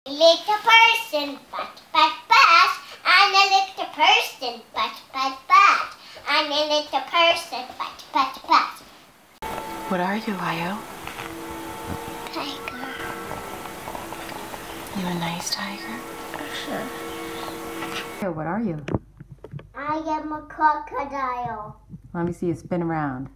Little person, but, and a little person, but, and a little person, but. What are you, Io? Tiger. You a nice tiger? Sure. What are you? I am a crocodile. Let me see you spin around.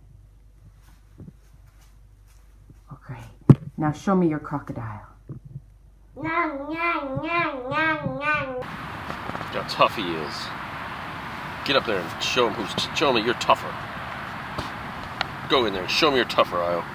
Oh, great. Now show me your crocodile. Nyang, nyang, nyang, nyang, nyang. Look how tough he is. Get up there and show him that you're tougher. Go in there and show him you're tougher, Io.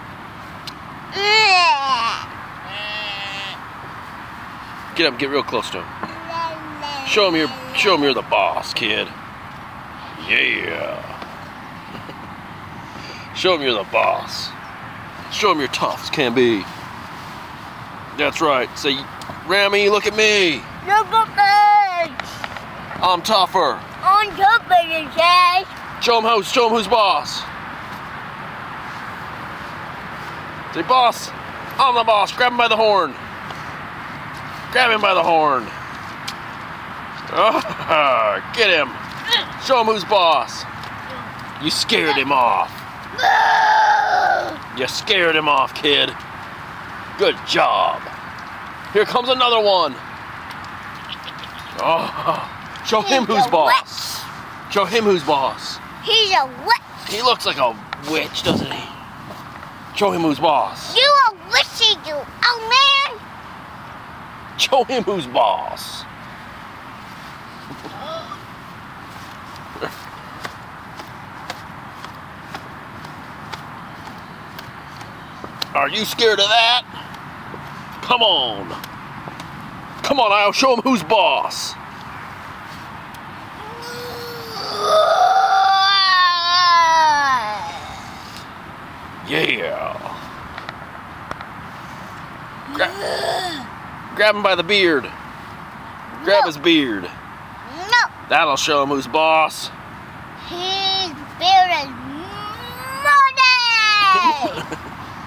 Get up and get real close to him. Show him you're the boss, kid. Yeah. Show him you're the boss. Show him you're tough as can be. That's right. Say, Rami, look at me. Look at me. I'm tougher. I'm tougher than Jay. Show him who's boss. Say, boss, I'm the boss. Grab him by the horn. Grab him by the horn. Oh, get him. Show him who's boss. You scared him off. You scared him off, kid. Good job. Here comes another one. Oh, show him who's boss. Show him who's boss. He's a witch. He looks like a witch, doesn't he? Show him who's boss. You a witchy, you old man. Show him who's boss. Are you scared of that? Come on. Come on, I'll show him who's boss. Yeah. Grab him by the beard. Grab his beard. No. That'll show him who's boss. His beard is money.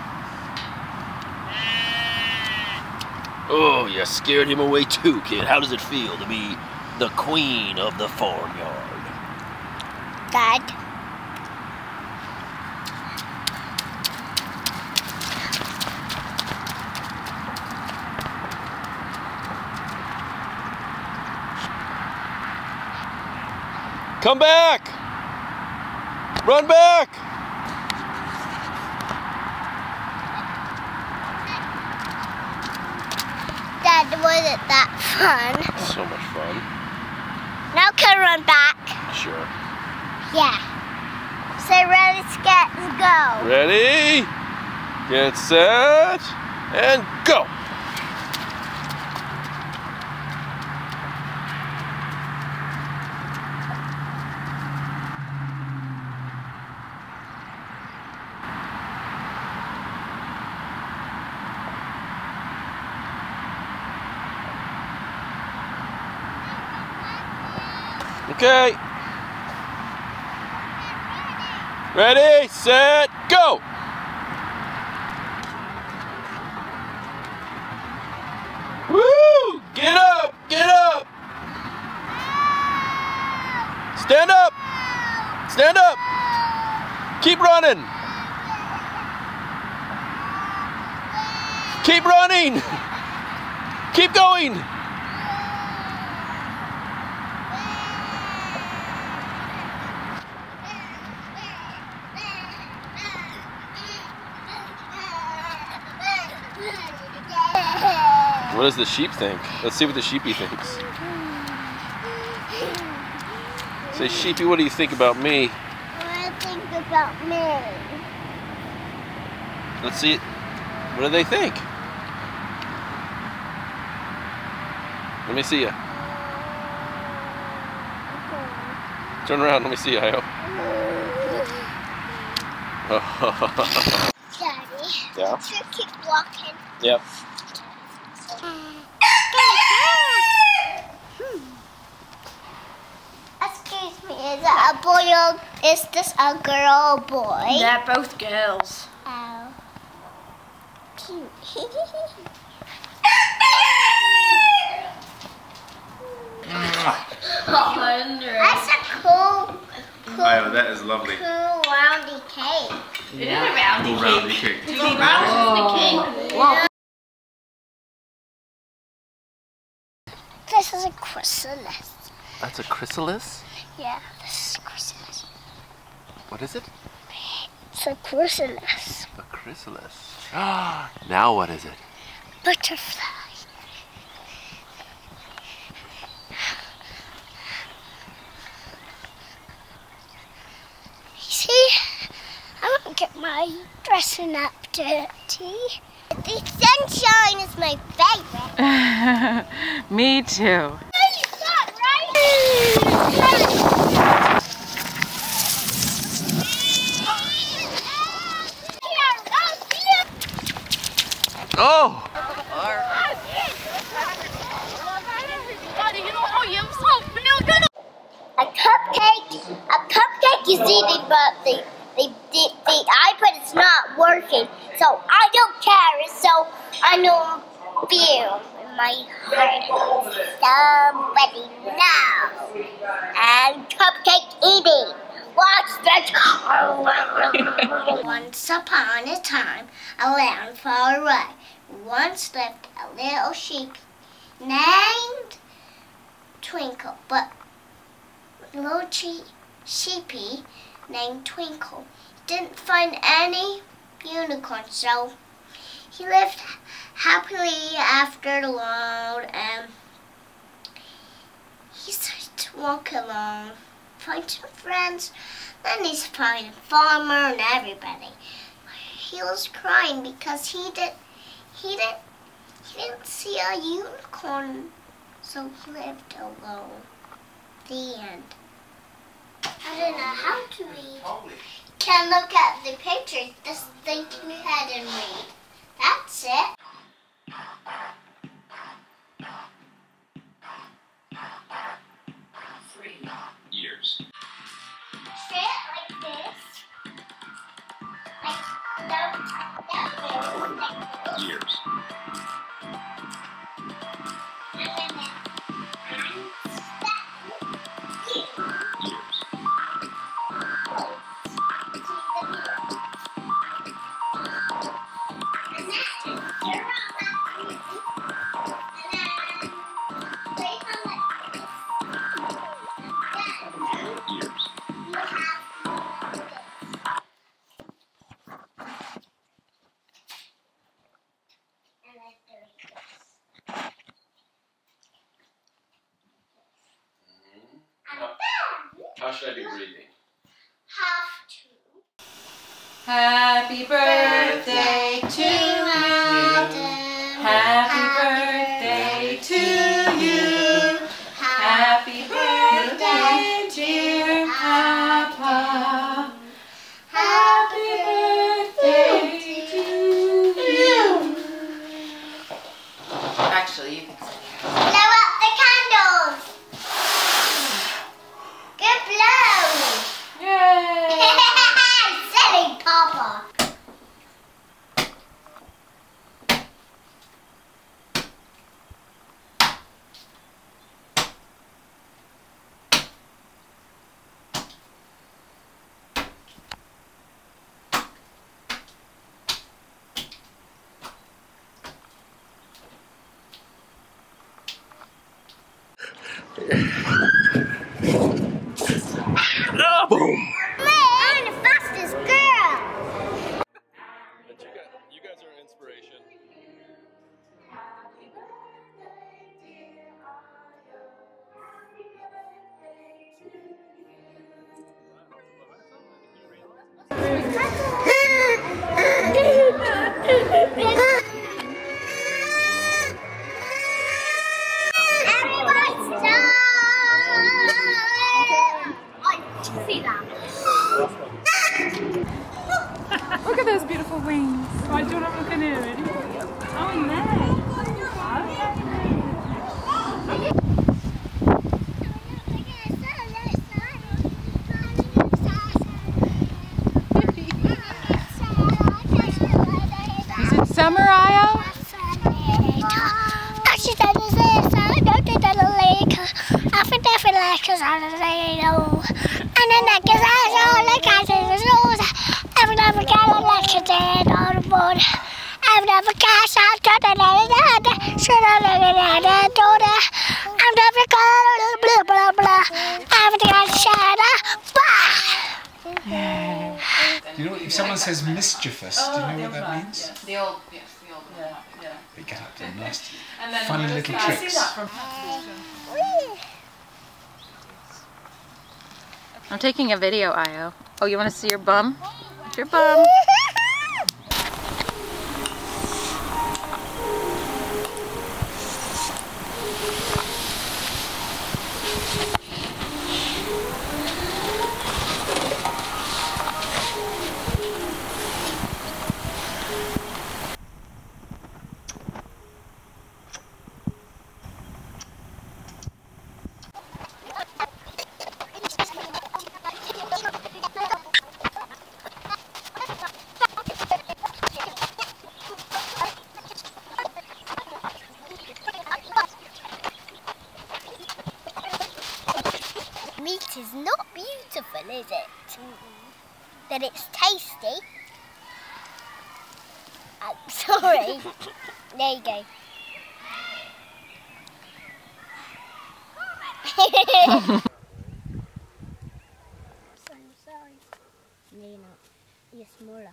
Oh, you scared him away too, kid. How does it feel to be the queen of the farmyard? Dad. Come back! Run back! Dad, wasn't that fun? So much fun. Now can I run back? Sure. Yeah. Say ready, set, go. Ready? Get set, and go! Okay. Ready, set, go! Woo! Get up! Get up! Stand up! Stand up! Keep running! Keep running! Keep going! What does the sheep think? Let's see what the sheepy thinks. Say, sheepy, what do you think about me? What do you think about me? Let's see. What do they think? Let me see you. Turn around. Let me see you, Io. Daddy. Yeah? Should I keep walking? Yep. Excuse me, is that a boy or is this a girl or boy? They're both girls. Oh. Cute. That's a cool, Iowa, that is lovely. cool roundy cake. It is a roundy Cool cake. roundy cake. It's as round as the cake. Yeah. This is a chrysalis. That's a chrysalis? Yeah, this is a chrysalis. What is it? It's a chrysalis. A chrysalis. Now what is it? Butterfly. See, I won't get my dressing up dirty. The sunshine is my favorite. Me too. Oh! A cupcake is eating, but the iPad is not working, so I don't care. So I know feel in my heart. Somebody know. And cupcake eating. Watch that. Once upon a time, a land far away, once lived a little sheep named Twinkle, but little sheepy named Twinkle didn't find any unicorns, so he lived happily after the world, and he started to walk along, find some friends, then he's finding farmer and everybody. He was crying because he didn't see a unicorn, so he lived alone. The end. I don't know how to read. Can look at the pictures, just think in your head and read. That's it. 3 years. Sit like this. Like that way. Years. How should I be breathing? Happy birthday to you. Happy birthday to you. Happy birthday, dear Papa. Happy birthday to you. Actually, you can say Blow up the candles. Good blow. yay. Silly Papa. Boom! I'm the fastest girl. But you guys are an inspiration. Look at those beautiful wings. Oh, do you want to look at it already? Oh, nice. Is it summer, Io? because after different lectures on the radio. And then that gives us all the catches and every never get a lecture there on the board. I've never got out to the other. Should I look at the daughter? I've never got a blah blah blah. I've got shut up. Do you know if someone says mischievous, do you know what that means? The old, yes, the old one. Yeah. They get up to nasty, And then funny little I see tricks. that from I'm taking a video, Io. Oh, you want to see your bum? Your bum. Meat is not beautiful, is it? But it's tasty. I'm sorry. There you go. I'm sorry. No, you're not. You're smaller.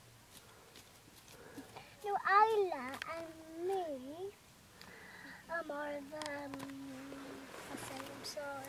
No, Isla and me are more of I'm sorry.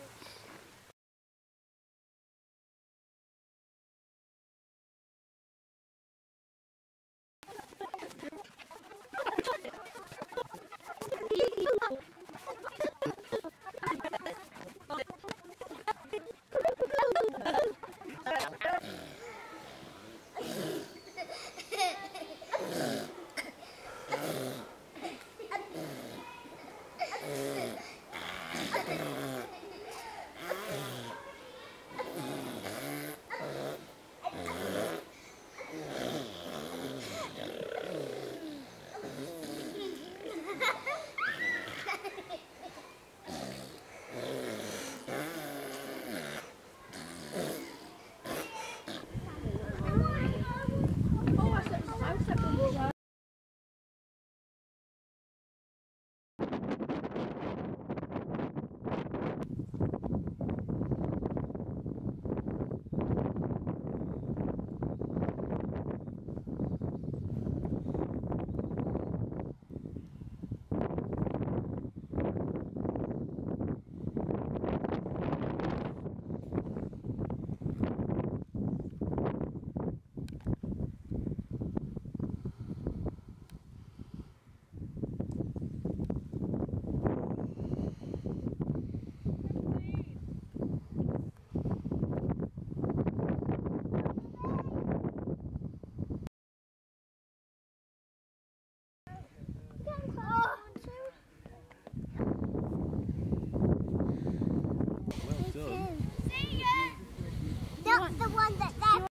Not the one that they're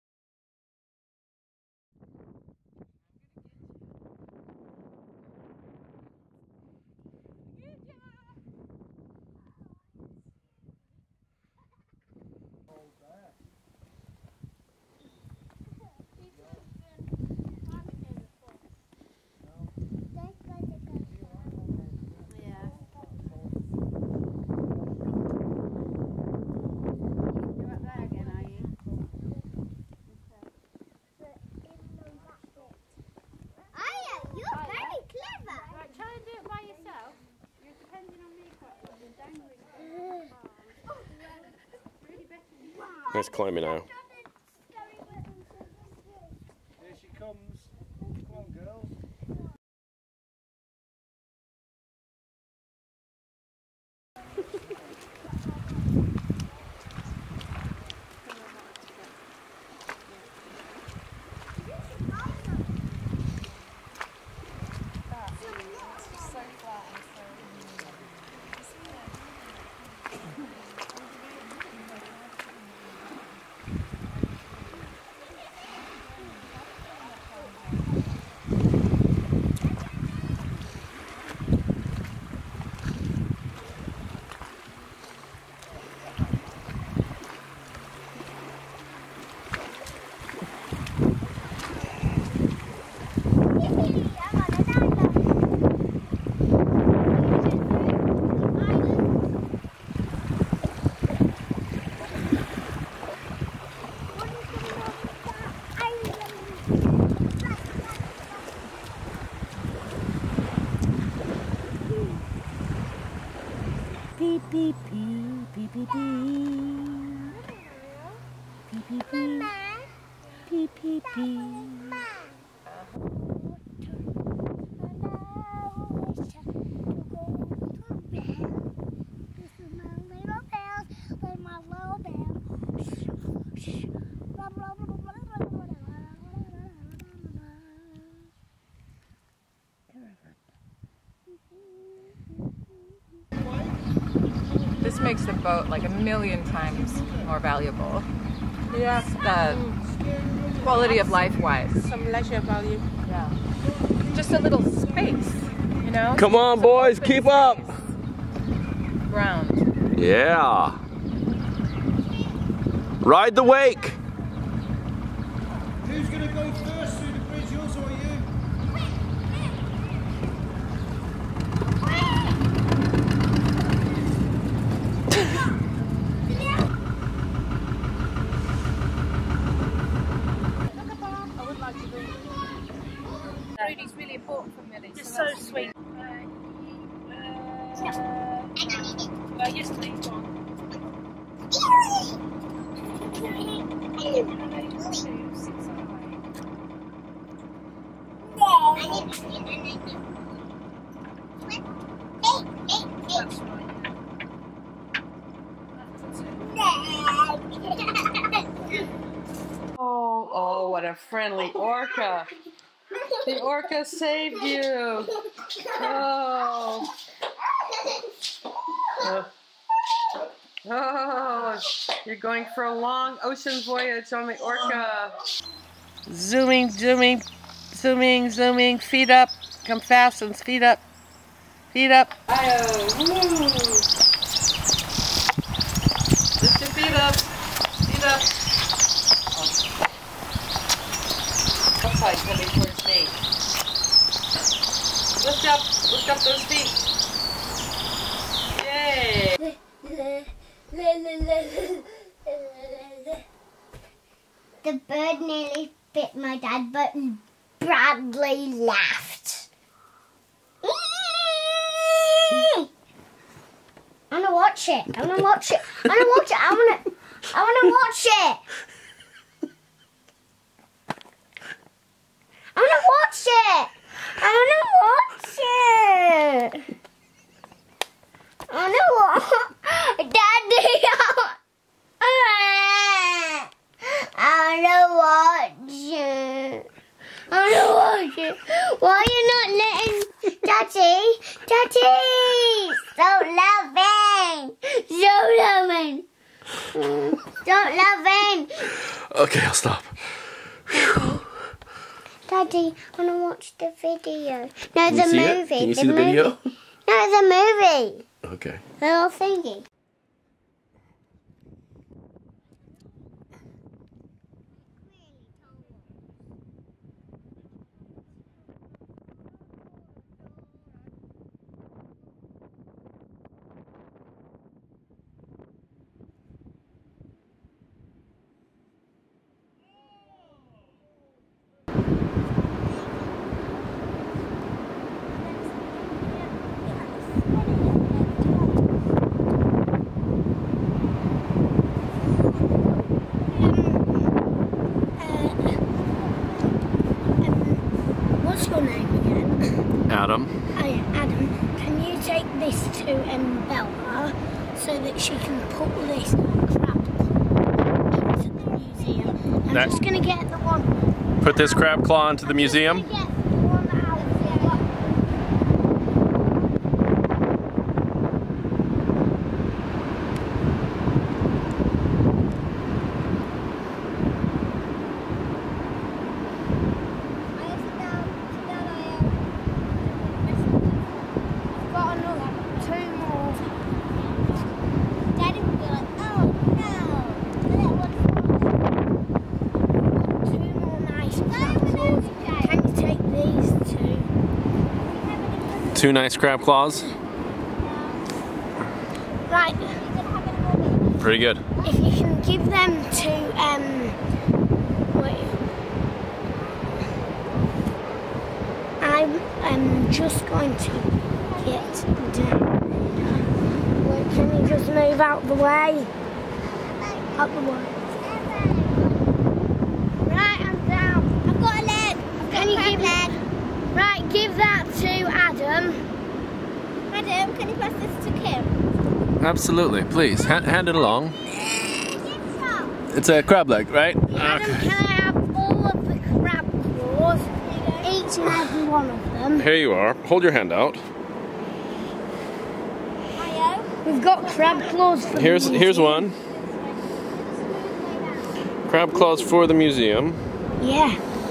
Nice climbing now. Here she comes. Come on, girls. beep, beep, beep, beep, beep. Beep, beep, beep. Beep, beep, beep. This makes the boat like 1,000,000 times more valuable. Yeah, the quality of life wise. Some leisure value. Yeah. Just a little space, you know? Come on, boys, keep up. Ground. Yeah. Ride the wake. Who's going to go first through the bridge, yours or you? Rudy's really important for Millie. You're so sweet. Yes, please. Oh, what a friendly orca. The orca saved you. Oh. Oh, you're going for a long ocean voyage on the orca. Zooming, zooming, zooming, zooming. Feet up. Come fast and feet up. Feet up. Ayo, woo. Lift your feet up. Feet up. Outside coming towards me. Lift up those feet. Yay. The bird nearly bit my dad, but Bradley laughed. I want to watch it. I want to watch it. I want to watch it. I want to watch it. I want to watch it. I want to watch it. I want to watch Daddy. I want to watch it. I want to watch it. Why are you not letting Daddy? Daddy! Don't love him. Don't love him. Don't love him. Okay, I'll stop. Daddy, I want to watch the video. No, Can the you see movie. it? Can you see the video? No, the movie. Okay. The little thingy. What's your name again? Adam. Oh yeah, Adam. Can you take this to Bella so that she can put this crab into the museum? I'm just going to get the one. Put this crab claw into the museum. Get the one out there. Got another 2 more. Daddy would be like, oh no, that one's 2 more nice crab claws. Can you take these 2? 2 nice crab claws. Right. Pretty good. If you can give them to wait. I'm just going to get down. Can you just move out the way? Out the way. Right, I'm down. I've got a leg. Can you give leg? Right, give that to Adam. Adam, can you pass this to Kim? Absolutely, please. Hand it along. It's a crab leg, right? Adam, can I have all of the crab claws? Each and every one of them. Here you are. Hold your hand out. We've got crab claws for the museum. Here's one. Crab claws for the museum. Yeah.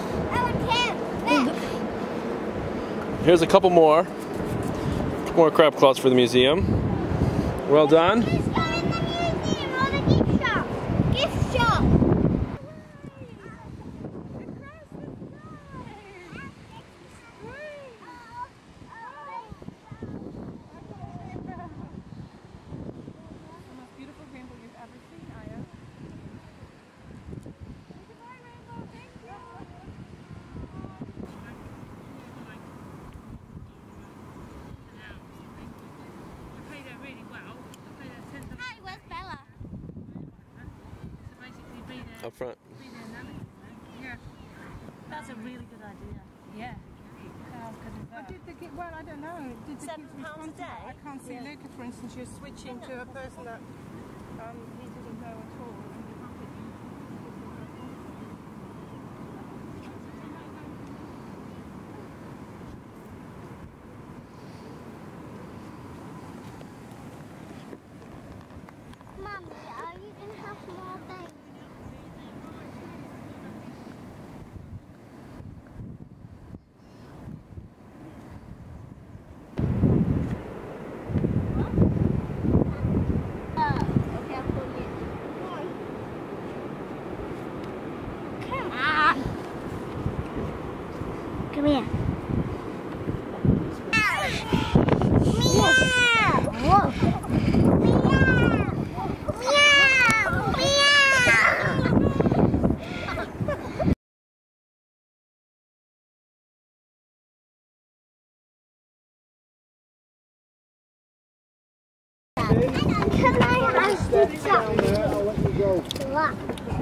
Here's a couple more. More crab claws for the museum. Well done. Let's go in the museum or the gift shop. Gift shop. Up front. Yeah. That's a really good idea. Yeah. How good is that? Did the kids, well, I don't know. Did the kids respond to that? I can't see Luca, for instance, you're switching to a person that he didn't know at all. Mummy, are you going to have more babies? Come here. Can I ask you something? What?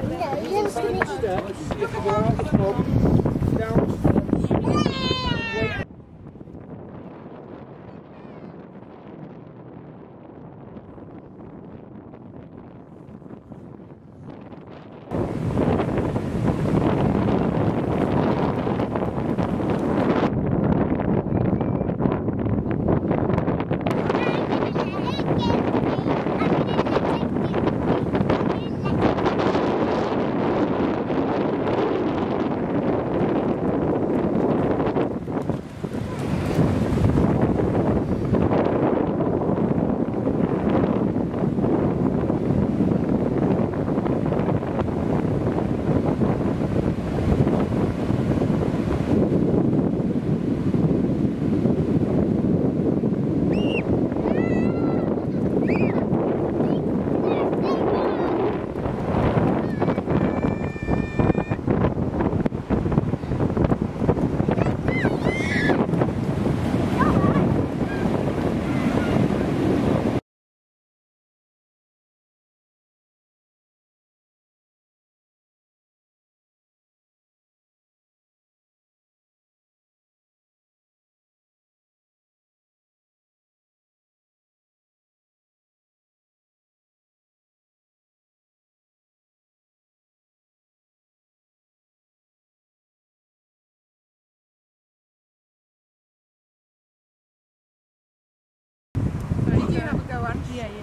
Yeah, yeah.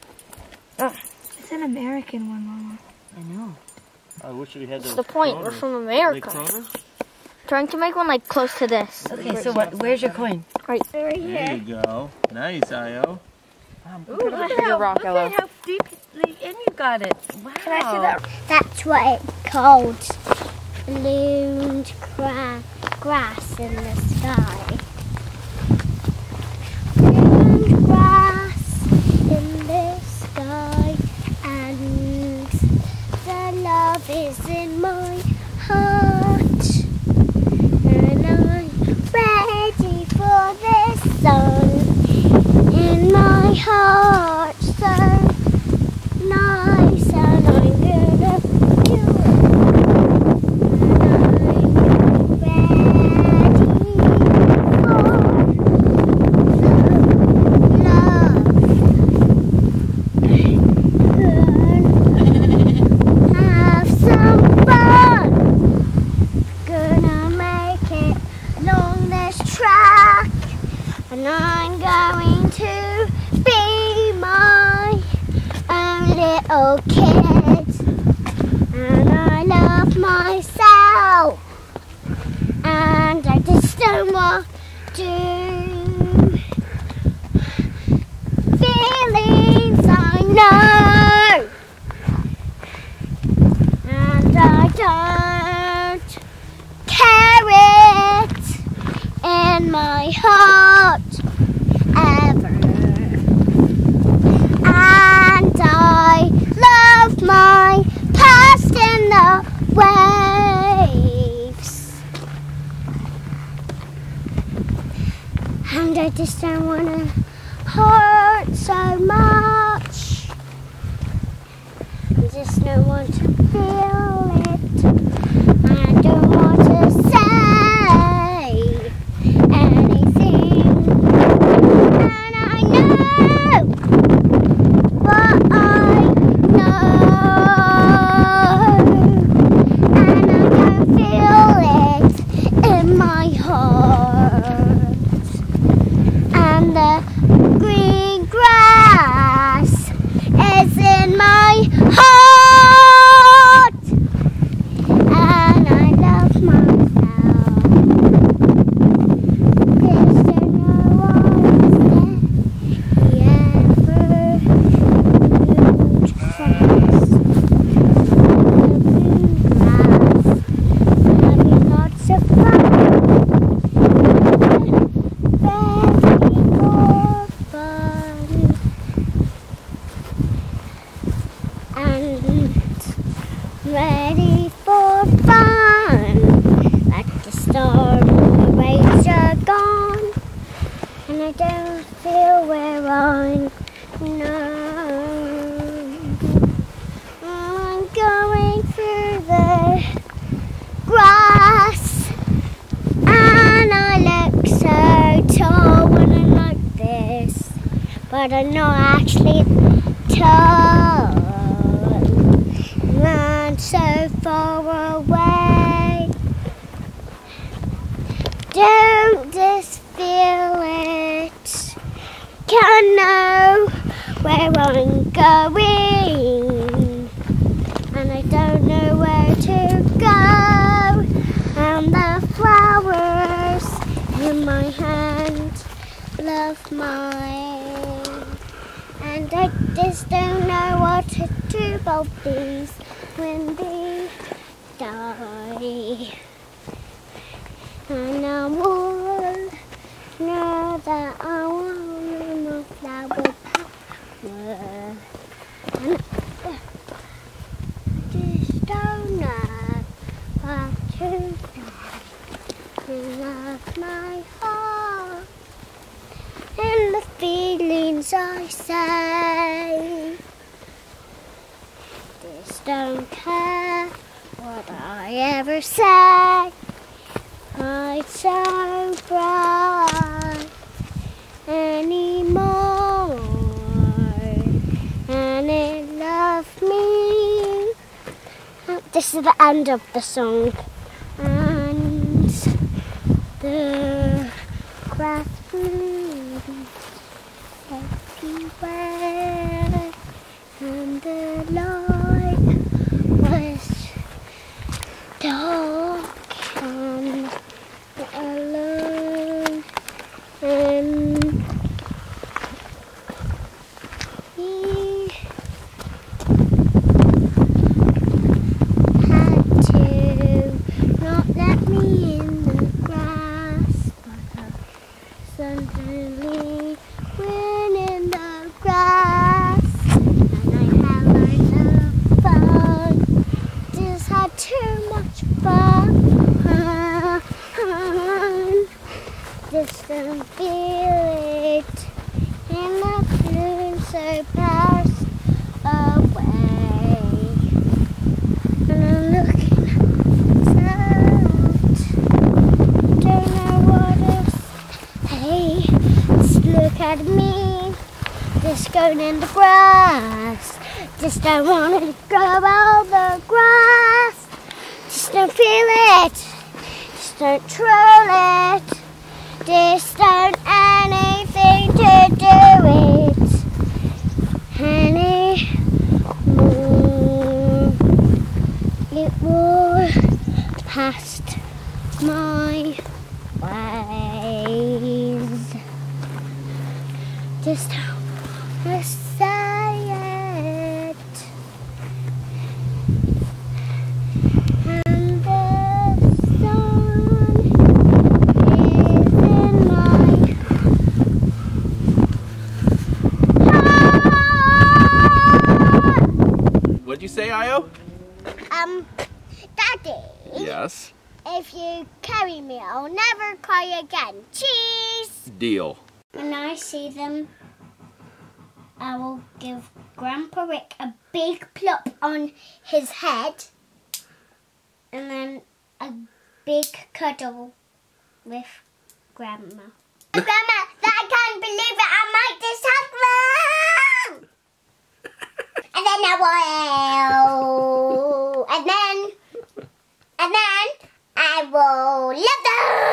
an American one, Mama. I know. I wish we had What's the point? We're from America. Trying to make one like close to this. Okay, so what? Where's your coin? Right There you go. Nice, Io. Ooh, look at how, look at how deeply in you got it. Wow. Can I see that? That's what it's called. Ballooned grass in the sky. Ballooned grass in the sky, and the love is in my heart, and I'm ready for the sun in my heart. So nice, and I'm gonna do it. And I'm going to be my own little kid. And I love myself. And I just don't want to. Feelings I know. And I don't care it in my heart ever. And I love my past in the waves. And I just don't want to hurt so much. I just don't want to feel it. I don't want to say anything. And I know what I know. And I can feel it in my heart. And the green grass is in my heart. And I love myself. There's no one there. Having lots of fun. Ready for fun. Like the storm, the waves are gone, and I don't feel where I'm I'm going through the grass, and I look so tall when I'm like this, but I'm not actually tall. And so far away, don't just feel it. Can't know where I'm going, and I don't know where to go. And the flowers in my hand love mine, and I just don't know what to do about these when they die. And I will know that I want my flower power. And I just don't know what to do. And love my heart and the feelings I say. Just don't care what I ever say. It's so bright anymore, and it loved me. This is the end of the song, and the grass blooms everywhere, and the dirt in the grass. Just don't want to grab all the grass. Just don't feel it. Just don't troll it. Just don't anything to do it anymore. It was past my ways. Just don't say it. And the sun is in my heart. What'd you say, Io? Daddy. Yes. If you carry me, I'll never cry again. Cheese! Deal. When I see them, I will give Grandpa Rick a big plop on his head and then a big cuddle with Grandma. Grandma, I can't believe it, I might just hug them! And then I will, and then I will love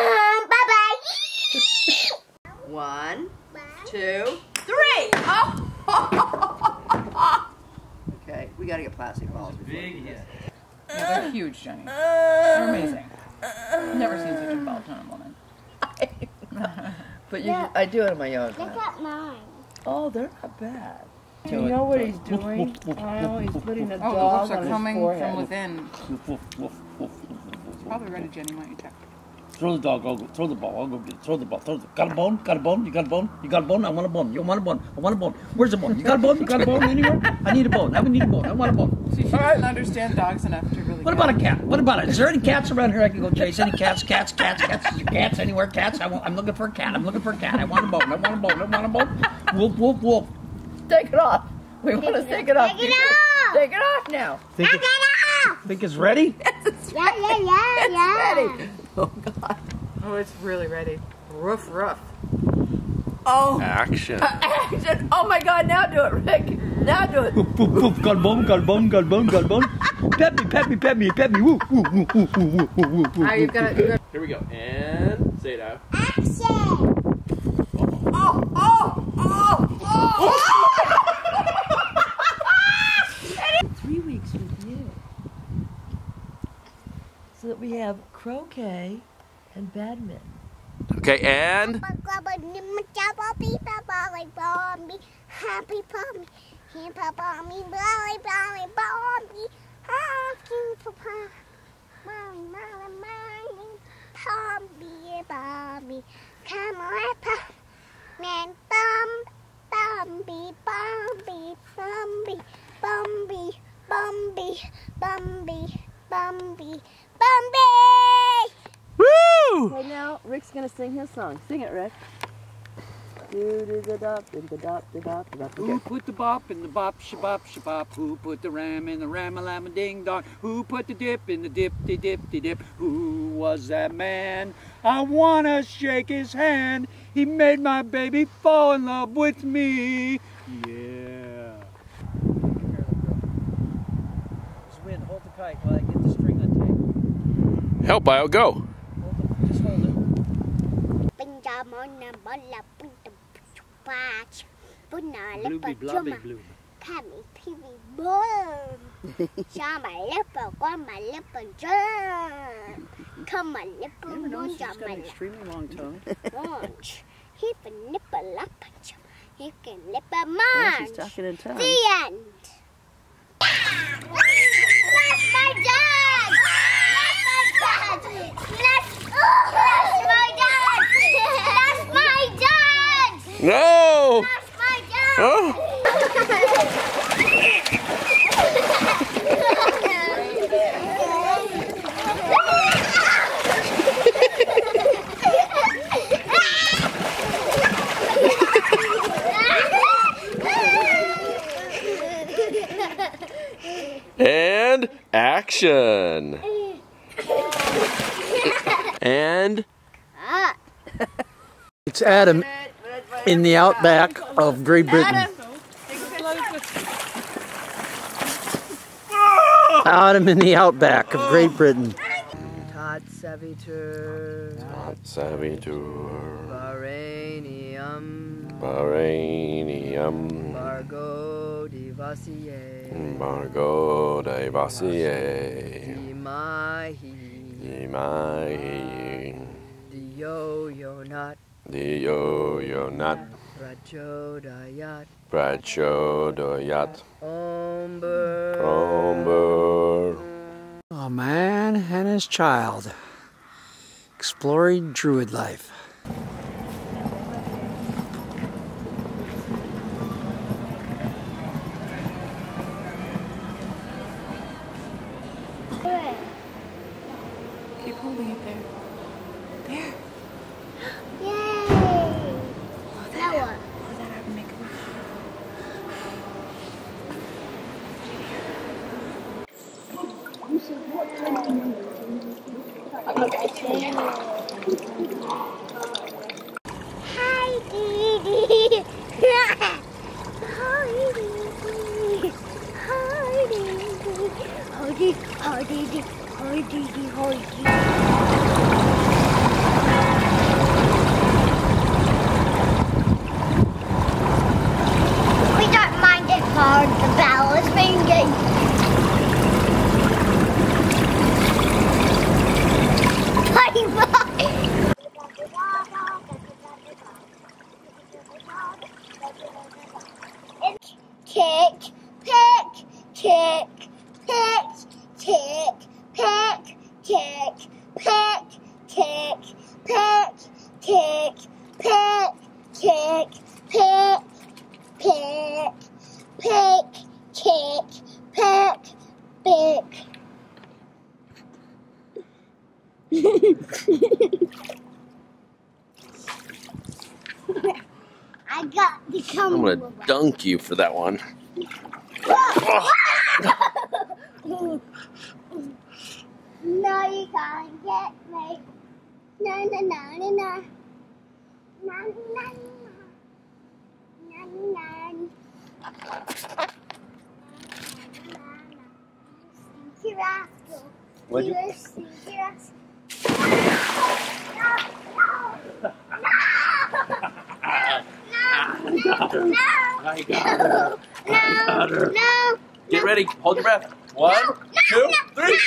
them! Bye-bye! 1, 2, 3. Oh. Okay, we gotta get plastic balls. Big, yeah. Yeah, they're huge, Jenny. They're amazing. Never seen such a ball ton of woman. But I do it on my own. Look at mine. Oh, they're not bad. You know what he's doing? Oh, he's putting a Oh, the dog wolves are on coming his forehead. from within. It's probably ready, Jenny. Why don't you check? Throw the dog, I'll go, throw the ball, I'll go get it, throw the ball, got a bone, got a bone, you got a bone, you got a bone, I want a bone, you want a bone, I want a bone, where's the bone, you got a bone anywhere? I need a bone, I need a bone, I want a bone. See, she doesn't understand dogs enough to really What about a cat? What about it? Is there any cats around here I can go chase? Any cats, is there cats anywhere, cats? I'm looking for a cat, I want a bone, wolf, wolf, wolf. Take it off. We want to take it off. Take it off! Take it off now. Think it's ready? Yeah. Ready. Oh, God. Oh, it's really ready. Roof. Oh. Action. Action. Oh, my God. Now do it, Rick. Now do it. Woof, woof, woof, got a bone. Pet me, woo, woo, woo, woo, woo, woo, woo, woo. You've got to. Here we go. And say it out. Action! Oh. 3 weeks with you. So that we have croquet and badminton. Okay, and woo! Okay, now Rick's gonna sing his song. Sing it, Rick. Who put the bop in the bop, shabop? Who put the ram in the ram-a-lam-a-ding-dong? Who put the dip in the dip-de-dip-de-dip? Who was that man? I wanna shake his hand. He made my baby fall in love with me. Yeah. Just win, hold the kite while I get the string untangled. Help, Bio, go. Just hold it. Blooby blobby blue. Come my lip, on my lip and jump. Come my lip, She's got an extremely long tongue. launch. He can lip a lap and jump. He can lip a Oh, march. she's talking in tongue. The end. That's my dad. That's my dad. That's my dad. No! That's my dad. Oh. And action. And It's Adam in the outback of Great Britain. Out him in the outback of Great Britain. Tot Savitur. Tot Savitur. Baranium. Baranium. Bargo Divasier. Margot de Vassier. Imahi. Imahi. Dio Yonat. Dio Yonat. Prachodayat. Prachodayat. Omber. Omber. A man and his child exploring druid life. Keep holding it there. There. Yay! Now what? Oh, that I would make a Hi, Dee. Hi, Dee. Hi, Dee. Hi, Dee. Hi, Dee. Hi, Dee. Hi, Dee. We don't mind it hard. The bell is ringing. Bye-bye. Kick, pick, kick, pick, kick, pick, kick, pick, kick, pick, kick, pick, kick, pick, pick, pick, kick, pick, pick. I got the camera. I'm gonna dunk you for that one. No, you can't get me. No, no, no, no, no. No, no, no, no, Stinky rascal. What'd you- You're a stinky rascal. I got her. No. Get ready. Hold your breath. 1, 2, 3.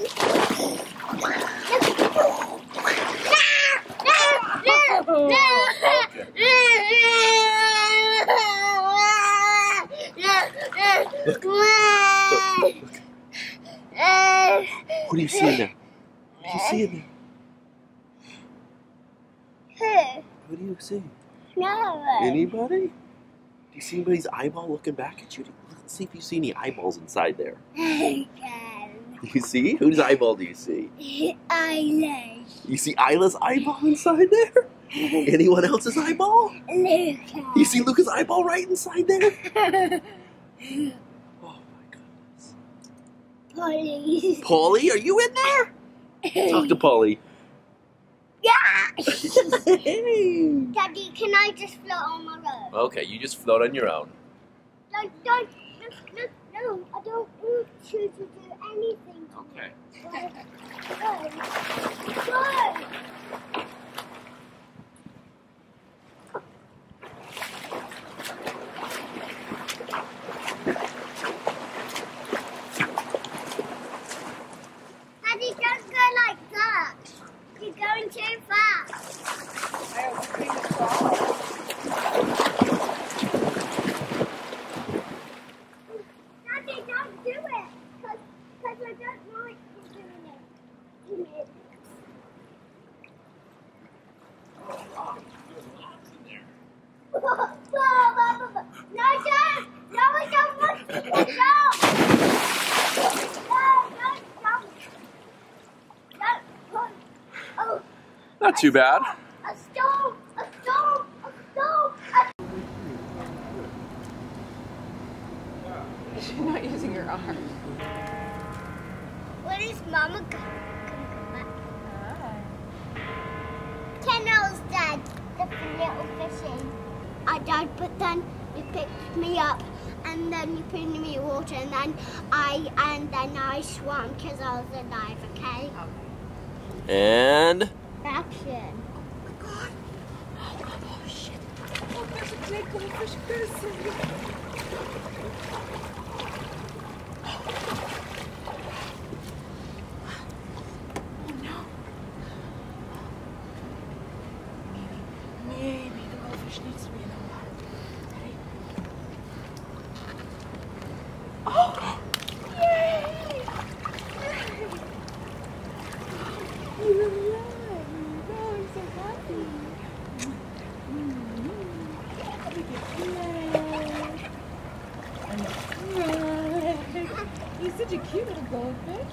What do you see in there? What do you see in there? What do you see? No. Anybody? Do you see anybody's eyeball looking back at you? Let's see if you see any eyeballs inside there. Do you see? Whose eyeball do you see? Eyelash. You see Isla's eyeball inside there? Anyone else's eyeball? Luca. You see Luca's eyeball right inside there? Oh my goodness. Polly. Polly, are you in there? Talk to Polly. Yeah. Hey. Daddy, can I just float on my road? Okay, you just float on your own. No, I don't want you to do anything. Okay. Go. Daddy, don't go like that. You're going too fast. Daddy, don't do it. Because I don't like you doing it. No, don't! No, I don't want to! Stop! Don't! Oh, Not too bad. a stone! You're not using your arm. When is Mama gonna come back? Kennel's dead, the little fishing. I died, but then you picked me up and and then you put me in water, and then I swam because I was a diver. Okay. And Action. Oh shit. Oh, there's a dead goldfish. There's maybe the goldfish needs to be in the water. Okay. Oh! Yay! You're alive! Oh, I'm so happy. He's such a cute little goldfish.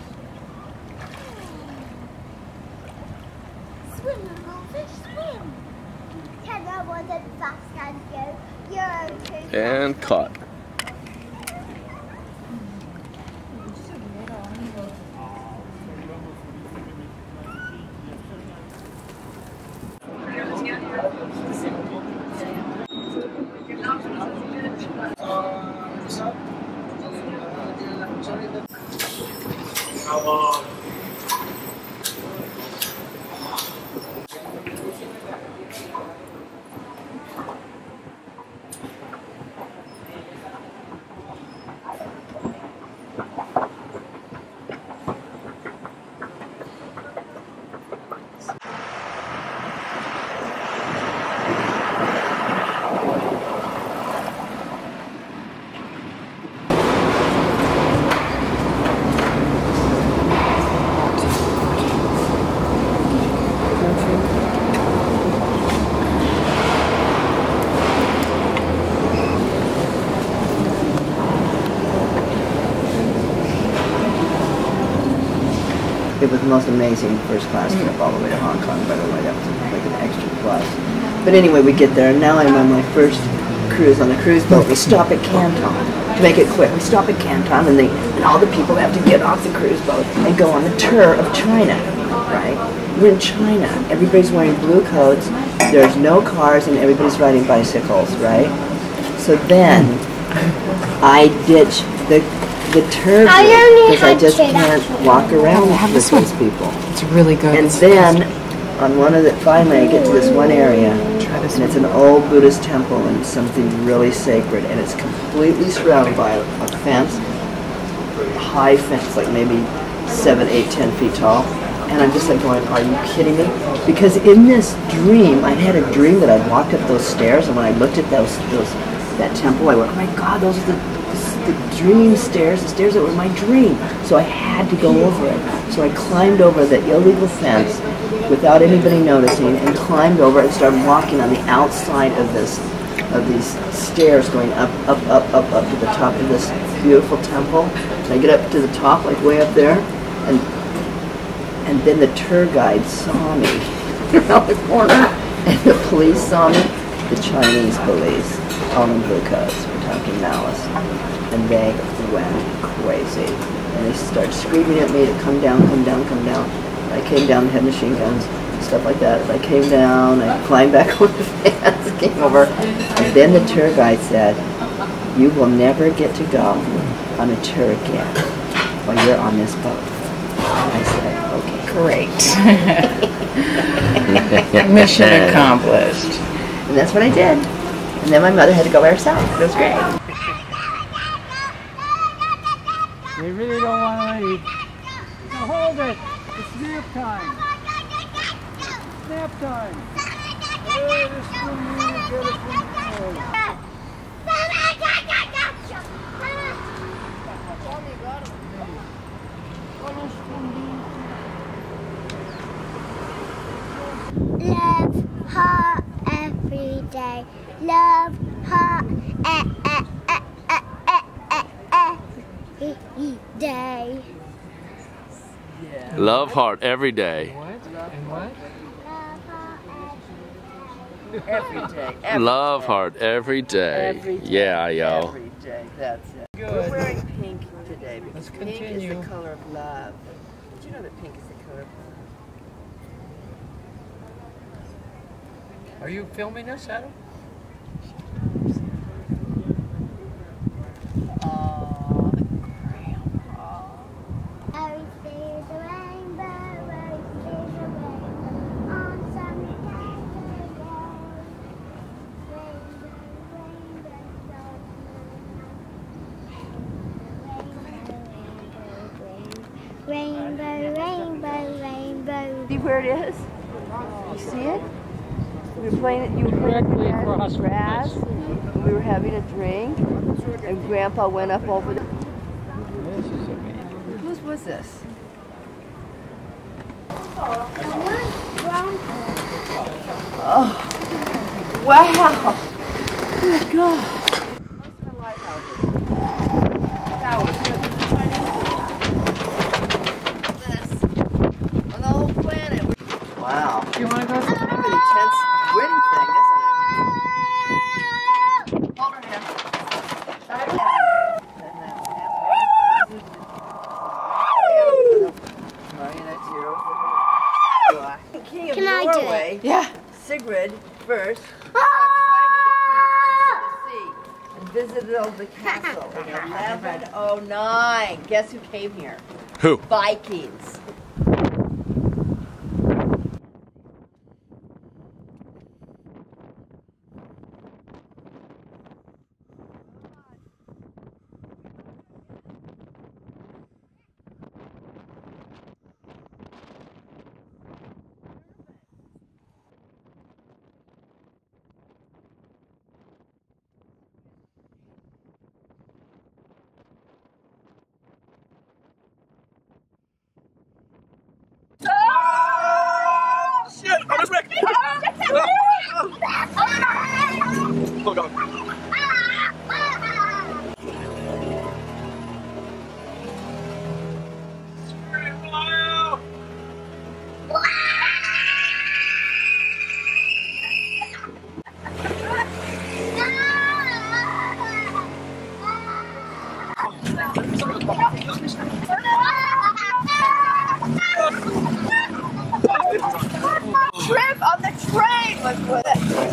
Swim, little goldfish, swim. Kenna wasn't fast as you. You're too and caught. It was the most amazing first class trip all the way to Hong Kong, by the way. That was like an extra plus. But anyway, we get there, and now I'm on my first cruise on the cruise boat. We stop at Canton. To make it quick, we stop at Canton, and all the people have to get off the cruise boat and go on the tour of China, right? We're in China. Everybody's wearing blue coats. There's no cars, and everybody's riding bicycles, right? So then, I ditch the tour because I just can't walk around with those people. It's really good. And then, on one of the, finally I get to this one area, and it's an old Buddhist temple and something really sacred, and it's completely surrounded by a fence, a high fence, like maybe 7, 8, 10 feet tall. And I'm just like going, are you kidding me? Because in this dream, I'd had a dream that I'd walked up those stairs, and when I looked at that temple, I went, oh my God, those are the dream stairs, the stairs that were my dream. So I had to go over it. So I climbed over the illegal fence without anybody noticing, and climbed over and started walking on the outside of these stairs, going up to the top of this beautiful temple. And I get up to the top, like way up there, and then the tour guide saw me around the corner, and the police saw me, the Chinese police, all in blue coats, we're talking malice, and they went crazy. And they started screaming at me to come down, come down, come down. I came down, had machine guns, stuff like that. As I came down, I climbed back over the fence, came over, and then the tour guide said, you will never get to go on a tour again while you're on this boat. And I said, okay, great. Mission accomplished. And that's what I did. And then my mother had to go by herself. It was great. They really don't want to leave. So hold it. It's nap time. Nap time. Hey, this is from you. Get it from you. Love her every day. Love her every day. Love heart every day. What? And what? Every day. Love heart every day. Every day. Yeah, yo. Every day. That's it. Good. We're wearing pink today because Let's pink continue. is the color of love. Did you know that pink is the color of love? Are you filming us, Adam? Rainbow, rainbow, rainbow. See where it is? You see it? We were playing it. You were playing it in the grass. We were having a drink, and Grandpa went up over the. Whose was this? Oh, wow! Good God! Wow. You want to go? It's kind of an intense wind thing, isn't it? Hold her hand. King of Norway. Yeah. Sigrid first and visited the castle in 1109. Guess who came here? Who? Vikings. Oh God. Trip on the train was good.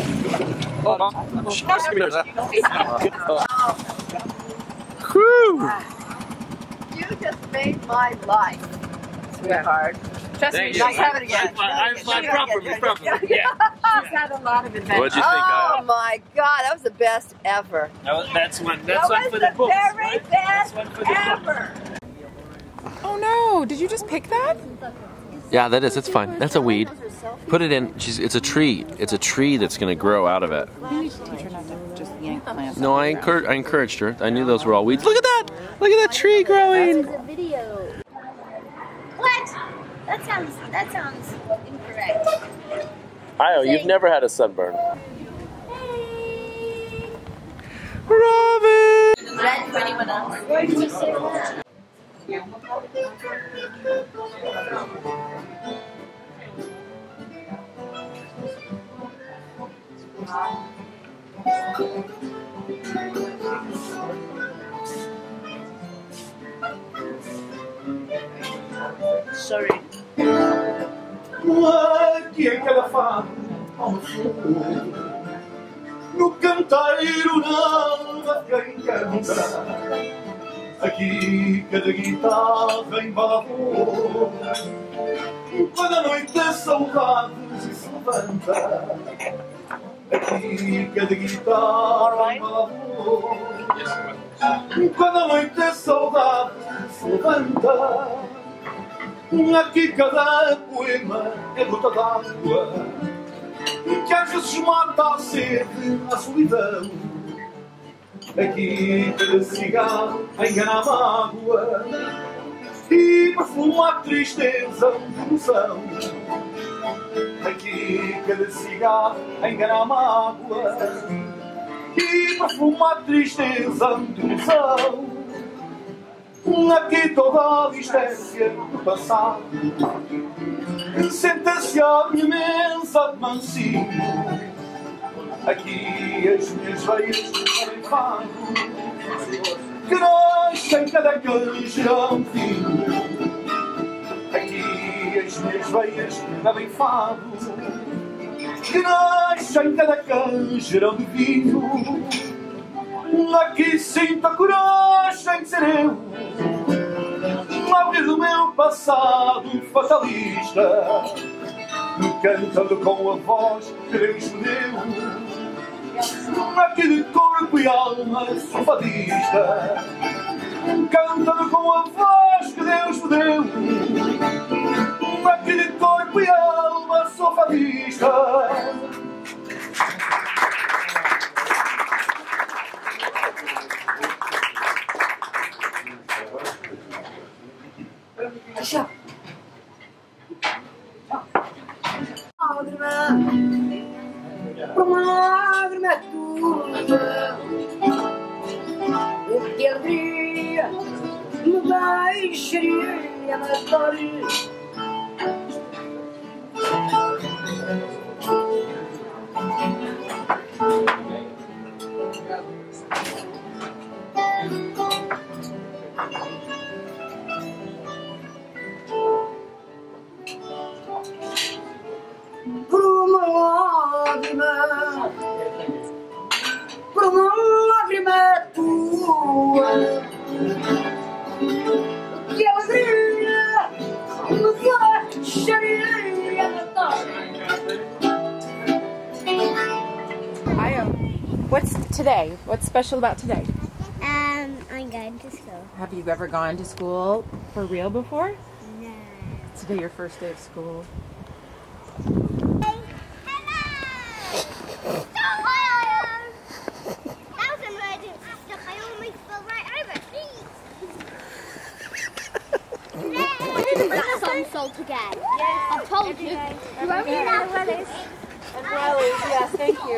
You just made my life, sweetheart. Trust me, she's having again. Yeah. She's had a lot of adventures. What'd you think, Oh my God, that was the best ever. That's one for the That was books. the very best ever. Oh no, did you just pick that? Yeah, that is. It's fine. That's a weed. Put it in. It's a tree. It's a tree that's going to grow out of it. You need to teach her not to just yank plants. No, I encouraged her. I knew those were all weeds. Look at that! Look at that tree growing. That was a video. What? That sounds incorrect. Io, you've never had a sunburn. Hey. Robin! Red for anyone else. Where did you say that? Sorry. Aqui em cada fado, ao fundo, no canteiro não quem canta. Aqui cada guitarra embalou. Quando a noite a saudade se levanta. Aqui cada guitarra embalou. Quando a noite a saudade se levanta. Aqui cada poema é gota d'água que às vezes mata a sede, a solidão. Aqui cada cigarro engana a mágoa e perfuma a tristeza de ilusão. Aqui cada cigarro engana a mágoa e perfuma a tristeza de ilusão. Aqui toda a distância do passado senta-se a minha mesa de mansinho. Aqui as minhas veias de enfado que nascem cada canjerão fino. Aqui as minhas veias de enfado que nascem cada canjerão de vinho. Aqui sinto a coragem de ser eu, abrir do meu passado fatalista, cantando com a voz que Deus me deu. Aqui de corpo e alma sou fadista, cantando com a voz que Deus me deu. Que alegria me deixaria matar. Por uma lágrima tua, que alegria me deixaria matar. Io, what's today? What's special about today? I'm going to school. Have you ever gone to school for real before? No. Today your first day of school. Salt again. Yes. I told you. You won't be allowed wellies. And wellies, yes, thank you.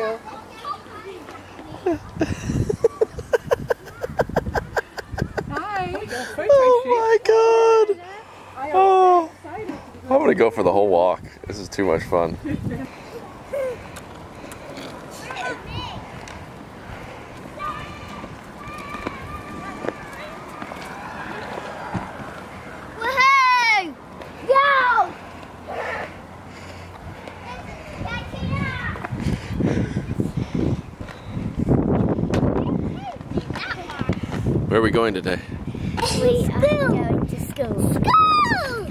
Hi. Oh my god! Oh, I'm gonna go for the whole walk. This is too much fun. Where are we going today? We are going to school. School!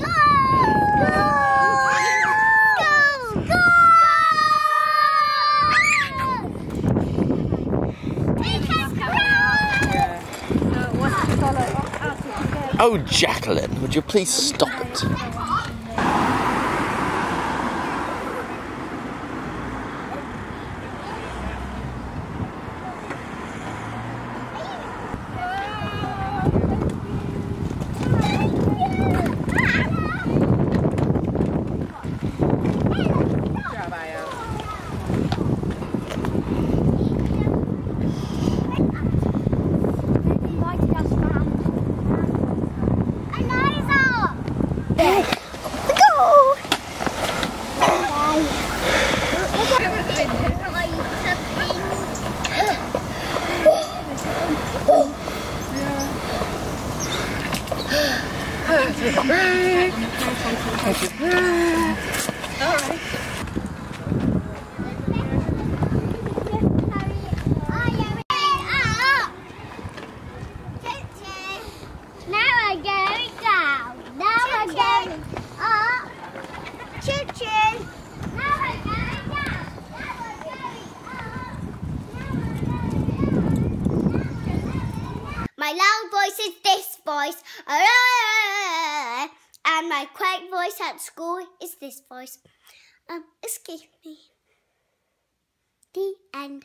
Oh, Jacqueline, would you please stop it? My loud voice is this voice, and my quiet voice at school is this voice. Excuse me. The end.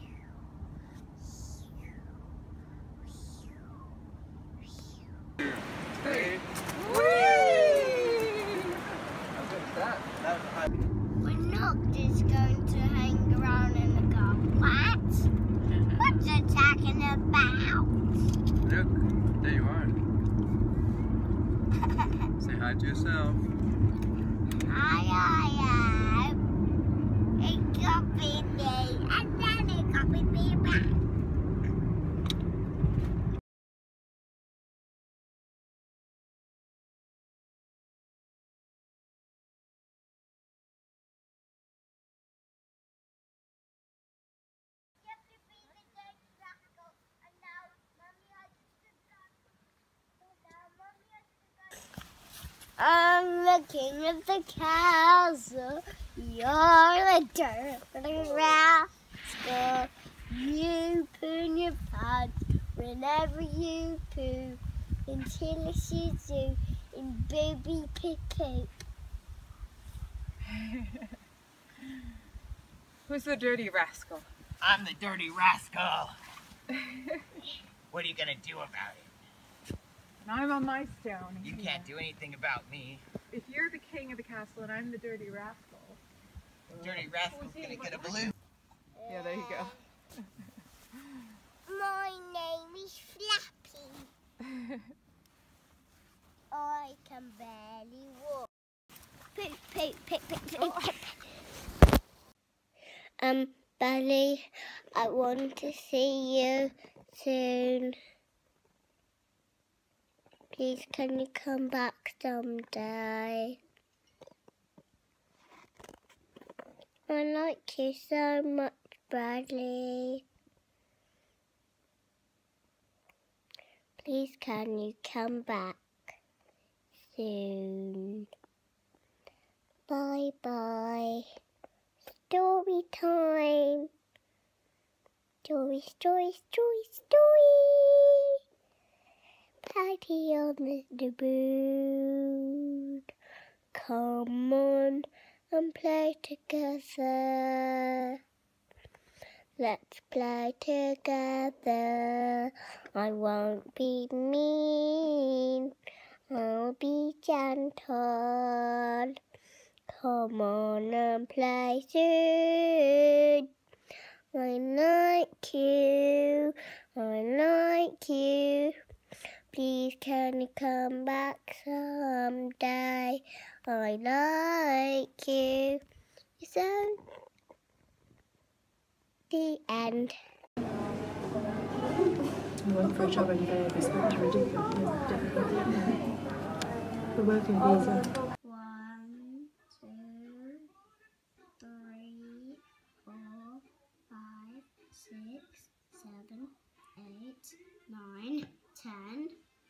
We're not just going to hang around in the car. What? What's it talking about? Look, there you are. Say hi to yourself. Hi, it could be me, and then it could be me back. I'm the king of the castle. You're the dirty rascal. You poo in your pants whenever you poo until it shoots you in baby pip poop. Who's the dirty rascal? I'm the dirty rascal. What are you gonna do about it? And I'm on my stone. You can't do anything about me. If you're the king of the castle and I'm the dirty rascal. Dirty rascal's gonna get a balloon. Yeah, there you go. My name is Flappy. I can barely walk. Poop, poop, poop, poop, poop. Belly, I want to see you soon. Please, can you come back someday? I like you so much, Bradley. Please, can you come back soon? Bye-bye. Story time. Story, story, story, story. Party on the boat. Come on and play together. Let's play together. I won't be mean. I'll be gentle. Come on and play soon. I like you. I like you. Please can you come back someday? I like you. So, the end. I went for a job in Vegas, but it's ridiculous. The working visa. 1, 2, 3, 4, 5, 6, 7, 8, 9, 10,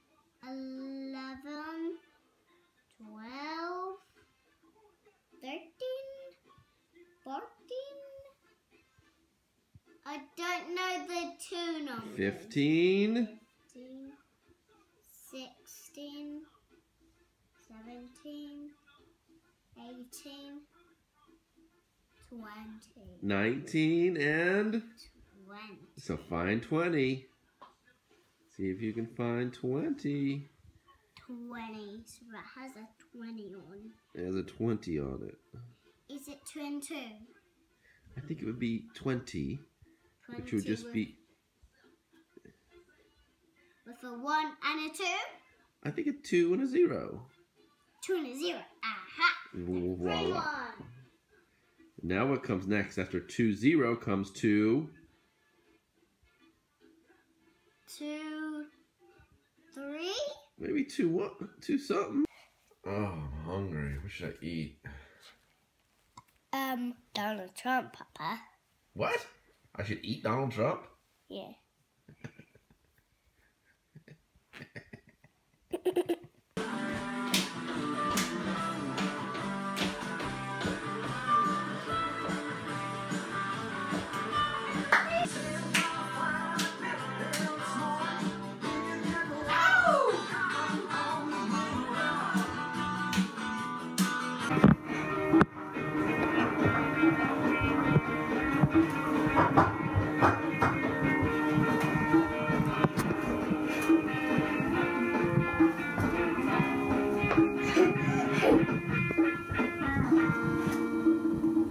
11, 12, 13, 14. I don't know the 2 numbers. 15. 16, 17, 18, 20. 19 and 20. so find 20. See if you can find 20. 20. So that has a 20 on. It has a 20 on it. Is it 2 and 2? I think it would be 20, which would just be... With a 1 and a 2? I think a 2 and a 0. 2 and a 0. Aha! Voila. Now what comes next after 2, 0 comes 2... 2, 3? Maybe 2 what? 2 something. Oh, I'm hungry. What should I eat? Donald Trump, Papa. What? I should eat Donald Trump? Yeah.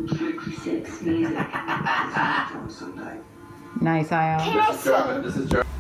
Nice, Io. This is German.